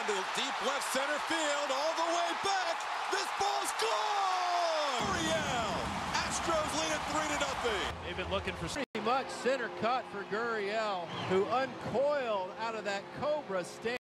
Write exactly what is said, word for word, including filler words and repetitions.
into deep left center field, all the way back. This ball's gone! Gurriel! Astros lead at three to nothing. They've been looking for pretty much center cut for Gurriel, who uncoiled out of that Cobra stand.